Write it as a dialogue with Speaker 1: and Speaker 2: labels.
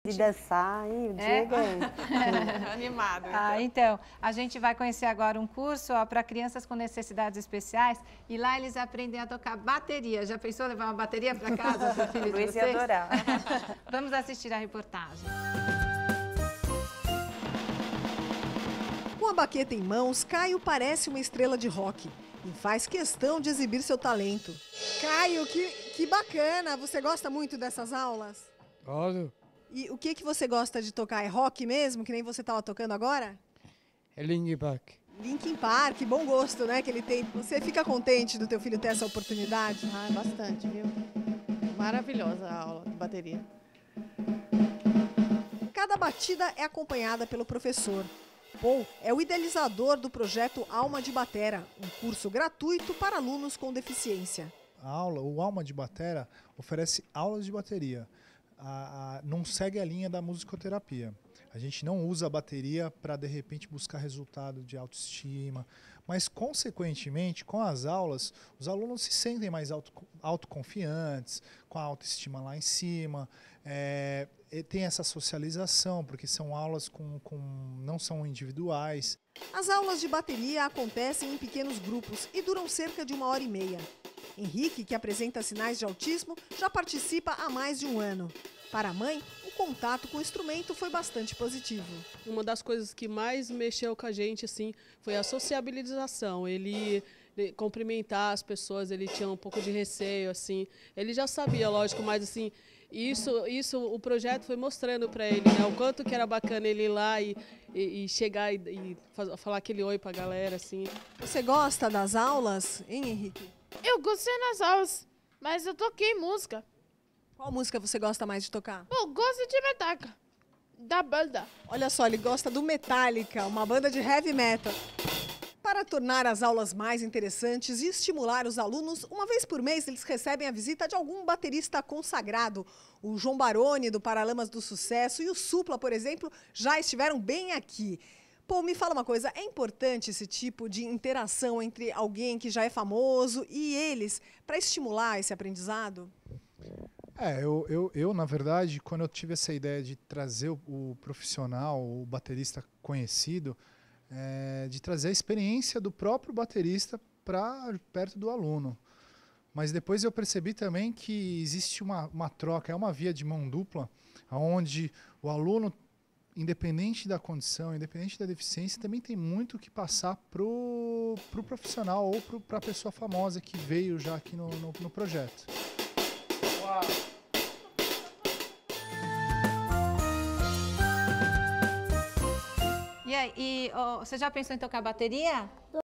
Speaker 1: De dançar, e o Diego é
Speaker 2: animado.
Speaker 3: Então, a gente vai conhecer agora um curso para crianças com necessidades especiais e lá eles aprendem a tocar bateria. Já pensou levar uma bateria para casa para o filho de
Speaker 1: Luiz
Speaker 3: vocês?
Speaker 1: ia adorar.
Speaker 3: Vamos assistir a reportagem.
Speaker 4: Com a baqueta em mãos, Caio parece uma estrela de rock e faz questão de exibir seu talento. Caio, que bacana! Você gosta muito dessas aulas?
Speaker 5: Gosto.
Speaker 4: E o que você gosta de tocar? É rock mesmo, que nem você estava tocando agora?
Speaker 5: É Linkin Park.
Speaker 4: Linkin Park, bom gosto, né, que ele tem. Você fica contente do teu filho ter essa oportunidade?
Speaker 2: Ah, bastante, viu? Maravilhosa a aula de bateria.
Speaker 4: Cada batida é acompanhada pelo professor. Paul é o idealizador do projeto Alma de Batera, um curso gratuito para alunos com deficiência.
Speaker 6: O Alma de Batera oferece aulas de bateria. Não segue a linha da musicoterapia. A gente não usa a bateria para, de repente, buscar resultado de autoestima, mas, consequentemente, com as aulas, os alunos se sentem mais autoconfiantes, com a autoestima lá em cima, tem essa socialização, porque são aulas não são individuais.
Speaker 4: As aulas de bateria acontecem em pequenos grupos e duram cerca de 1h30. Henrique, que apresenta sinais de autismo, já participa há mais de um ano. Para a mãe, o contato com o instrumento foi bastante positivo.
Speaker 7: Uma das coisas que mais mexeu com a gente assim, foi a sociabilização. Ele cumprimentar as pessoas, ele tinha um pouco de receio. Assim. Ele já sabia, lógico, mas assim, isso o projeto foi mostrando para ele, né, o quanto que era bacana ele ir lá e chegar e falar aquele oi para a galera. Assim.
Speaker 4: Você gosta das aulas, hein, Henrique?
Speaker 8: Eu gostei nas aulas, mas eu toquei música.
Speaker 4: Qual música você gosta mais de tocar?
Speaker 8: Eu gosto de Metallica, da banda.
Speaker 4: Olha só, ele gosta do Metallica, uma banda de heavy metal. Para tornar as aulas mais interessantes e estimular os alunos, uma vez por mês eles recebem a visita de algum baterista consagrado. O João Baroni, do Paralamas do Sucesso, e o Supla, por exemplo, já estiveram bem aqui. Pô, me fala uma coisa, é importante esse tipo de interação entre alguém que já é famoso e eles para estimular esse aprendizado?
Speaker 6: Eu, na verdade, quando eu tive essa ideia de trazer o profissional, o baterista conhecido, de trazer a experiência do próprio baterista para perto do aluno. Mas depois eu percebi também que existe uma troca, é uma via de mão dupla, onde o aluno, independente da condição, independente da deficiência, também tem muito que passar pro profissional ou para a pessoa famosa que veio já aqui no projeto. Uau.
Speaker 3: E aí, você já pensou em tocar bateria?